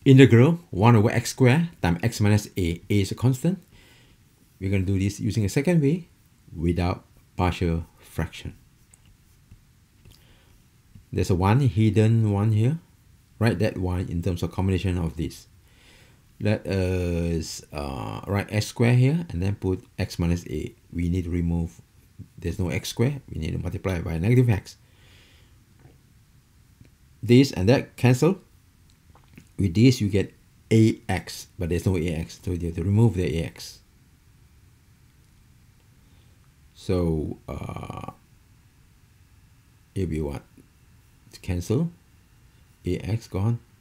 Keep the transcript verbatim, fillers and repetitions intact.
integral one over x squared times x minus a. A is a constant. We're going to do this using a second way without partial fraction. There's a one hidden one here. Write that one in terms of combination of this. Let us uh, write x squared here and then put x minus a. We need to remove, there's no x squared. We need to multiply by negative x. This and that cancel. With this you get ax, but there's no ax, so you have to remove the ax. So uh, it'll be what? To cancel, ax gone,